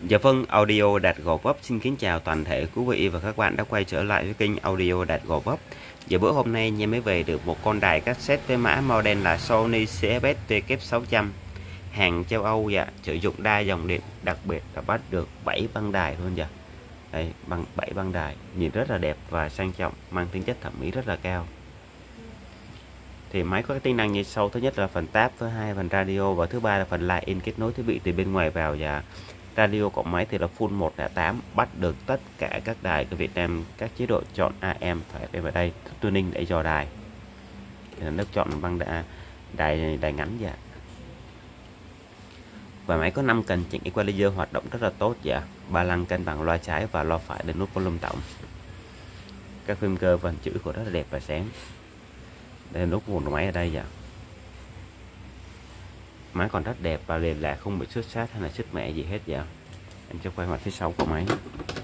Dạ vâng, Audio Đạt Gò Vấp xin kính chào toàn thể quý vị và các bạn đã quay trở lại với kênh Audio Đạt Gò Vấp. Dạ bữa hôm nay em mới về được một con đài cassette với mã model là Sony CFS TK600 hàng châu Âu, dạ, sử dụng đa dòng điện, đặc biệt là bắt được 7 băng đài luôn dạ. Đây, 7 băng đài, nhìn rất là đẹp và sang trọng, mang tính chất thẩm mỹ rất là cao. Thì máy có cái tính năng như sau: thứ nhất là phần tab, thứ hai phần radio và thứ ba là phần line in kết nối thiết bị từ bên ngoài vào. Và radio của máy thì là full 108, bắt được tất cả các đài của Việt Nam, các chế độ chọn AM phải FM ở đây, tuning để dò đài. Nó chọn băng đài ngắn dạ. Và máy có 5 cần chỉnh equalizer hoạt động rất là tốt dạ. 3 lăng cân bằng loa trái và loa phải đến nút volume tổng. Các phím cơ và chữ của rất là đẹp và sáng. Đây là nút nguồn của máy ở đây dạ. Máy còn rất đẹp và liền lạc, không bị xước sát hay là xước mẹ gì hết dạ. Em sẽ quay mặt phía sau của máy.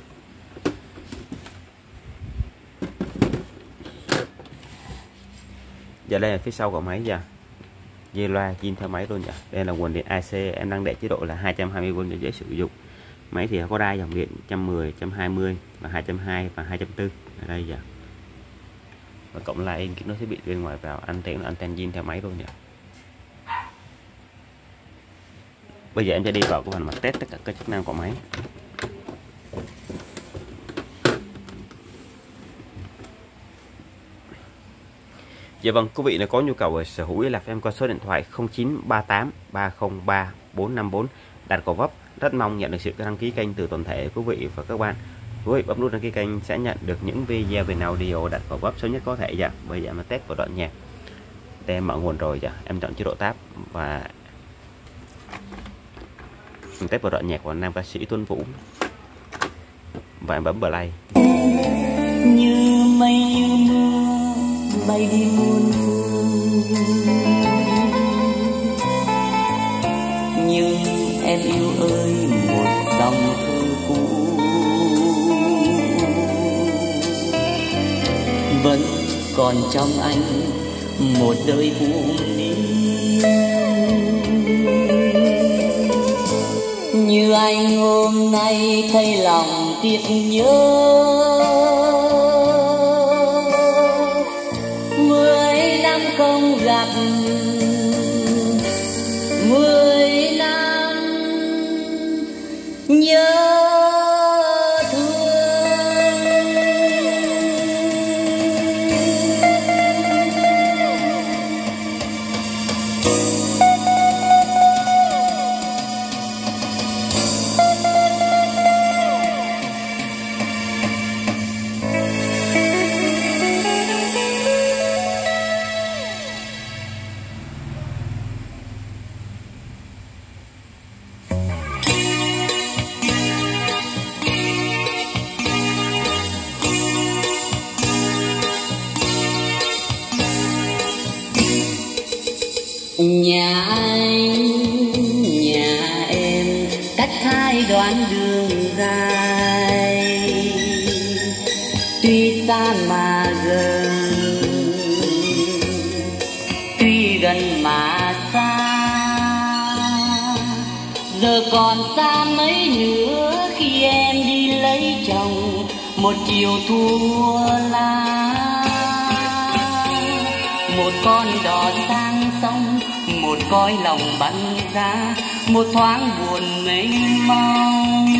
Dạ đây là phía sau của máy dạ. Dây loa zin theo máy luôn dạ. Đây là nguồn điện AC, em đang để chế độ là 220V để dễ sử dụng. Máy thì có đa dòng điện 110, 120 và 220 và 240 ở đây dạ. Và cộng lại in kết nối thiết bị bên ngoài vào, anten zin theo máy luôn dạ. Bây giờ em sẽ đi vào cái phần mặt test tất cả các chức năng của máy. Dạ vâng, quý vị nếu có nhu cầu sở hữu liên lạc em qua số điện thoại 0938 303 454 Đạt Gò Vấp. Rất mong nhận được sự đăng ký kênh từ toàn thể quý vị và các bạn. Quý vị bấm nút đăng ký kênh sẽ nhận được những video về audio Đạt Gò Vấp sớm nhất có thể dạ. Bây giờ em test vào đoạn nhạc. Đây em mở nguồn rồi dạ, em chọn chế độ tab và mình test vào đoạn nhạc của nam ca sĩ Tuấn Vũ và em bấm play. Như mây như mưa bay đi muôn phương, nhưng em yêu ơi một dòng thơ cũ vẫn còn trong anh một đời buồn đi. Như anh hôm nay thấy lòng tiếc nhớ, 10 năm không gặp, 10 năm nhớ. Nhà anh, nhà em cách hai đoạn đường dài, tuy xa mà gần, tuy gần mà xa. Giờ còn xa mấy nữa khi em đi lấy chồng, một chiều thua lá, một con đò sang sông, một cõi lòng băng giá, một thoáng buồn mênh mông.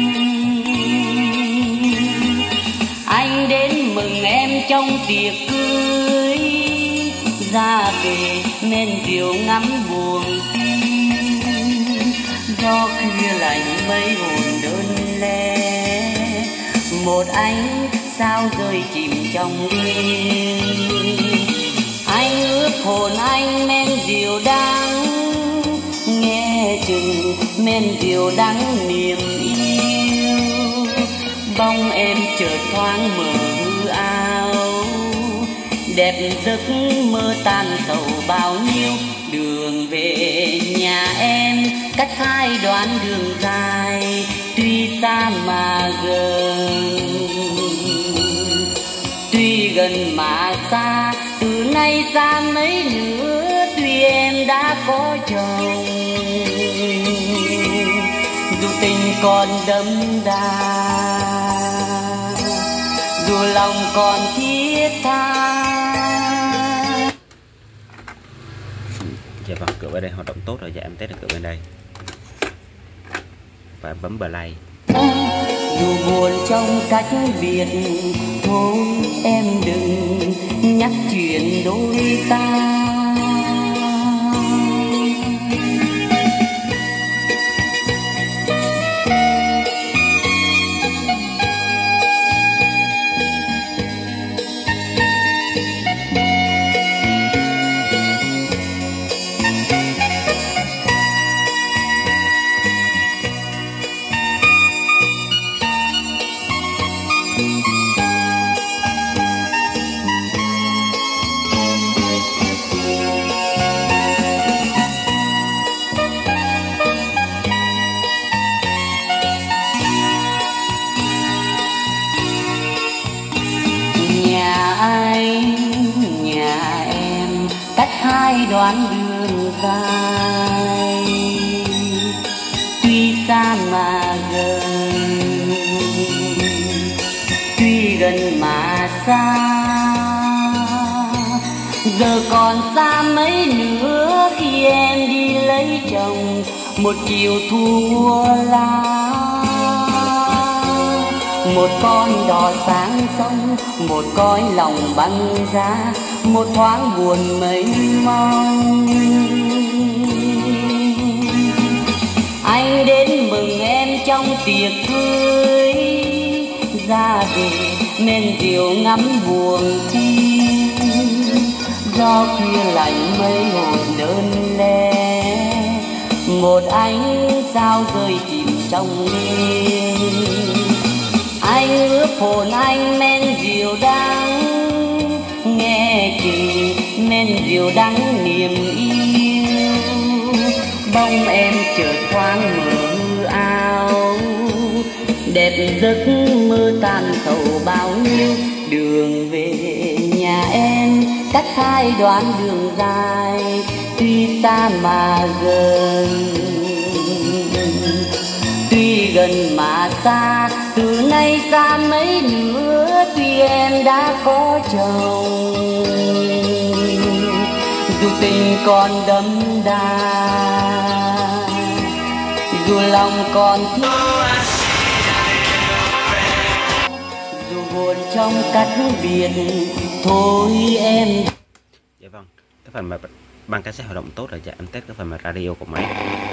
Anh đến mừng em trong tiệc cưới, ra về men rượu ngắm buồn tin, gió khuya lạnh mây hồn đơn lẻ, một ánh sao rơi chìm trong đêm. Anh ước hồn anh men rượu đắng, nghe chừng men rượu đắng niềm yêu. Bóng em chợt thoáng mờ hư ảo, đẹp giấc mơ tan sầu bao nhiêu. Đường về nhà em cách hai đoạn đường dài, tuy xa mà gần, tuy gần mà xa. Từ nay xa mấy nữa tuy em đã có chồng, dù tình còn đậm đà, dù lòng còn thiết tha. Dạ vâng, cửa bên đây hoạt động tốt rồi, dạ em test được cửa bên đây và bấm play. Dù buồn trong cách biệt, thôi em đừng nhắc chuyện đôi ta. Hai đoạn đường dài, tuy xa mà gần, tuy gần mà xa. Giờ còn xa mấy nữa khi em đi lấy chồng, một chiều thu lá. Một con đò sáng sông, một cõi lòng băng giá, một thoáng buồn mênh mông. Anh đến mừng em trong tiệc cưới, ra về men rượu ngắm buồn tim. Gió khuya lạnh mây hồn đơn lẻ, một ánh sao rơi chìm trong đêm. Anh ướp hồn anh men rượu đắng, nghe kì men rượu đắng niềm yêu. Bông em chợt thoáng mơ ảo, đẹp giấc mơ tan sầu bao nhiêu. Đường về nhà em cách hai đoạn đường dài, tuy xa mà gần, tuy gần mà xa. Từ nay xa mấy nữa tuy em đã có chồng, dù tình còn đậm đà, dù lòng còn thương, dù buồn trong cách biệt, thôi em. Dạ vâng, cái phần mà băng cassette hoạt động tốt rồi, dạ em test cái phần mà radio của máy.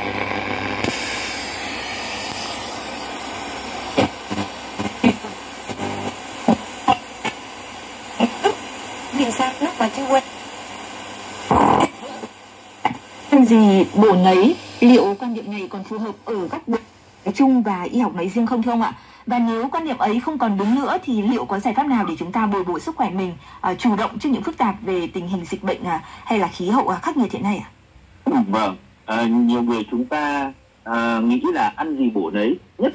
Nhìn sang nước mà chưa quên. Gì bổ nấy, liệu quan điểm này còn phù hợp ở các bộ nói chung và y học nói riêng không thưa ông ạ? Và nếu quan điểm ấy không còn đúng nữa thì liệu có giải pháp nào để chúng ta bồi bổ sức khỏe mình, chủ động trước những phức tạp về tình hình dịch bệnh hay là khí hậu khắc nghiệt hiện nay ạ? Vâng, nhiều người chúng ta nghĩ là ăn gì bổ nấy nhất.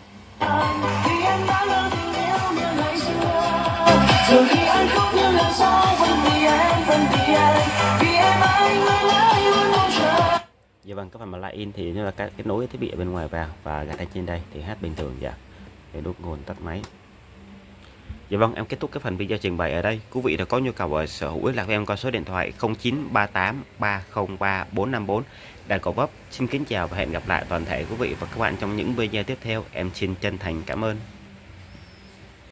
Rồi khi anh khóc như lần sau vẫn vì em, vì em anh luôn mong chờ. Dạ vâng, cái phần mà line in thì nó là cái nối thiết bị ở bên ngoài vào và gạt ở trên đây thì hát bình thường. Dạ, để đốt nguồn tắt máy. Dạ vâng, em kết thúc cái phần video trình bày ở đây. Quý vị đã có nhu cầu ở sở hữu lạc với em qua số điện thoại 0938 303 454 đặt cổ vấp. Xin kính chào và hẹn gặp lại toàn thể quý vị và các bạn trong những video tiếp theo. Em xin chân thành cảm ơn.